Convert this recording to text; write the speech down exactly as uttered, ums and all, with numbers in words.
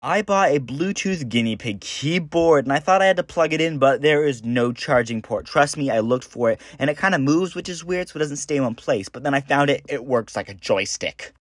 I bought a Bluetooth guinea pig keyboard, and I thought I had to plug it in, but there is no charging port. Trust me, I looked for it, and it kind of moves, which is weird, so it doesn't stay in one place. But then I found it, it works like a joystick.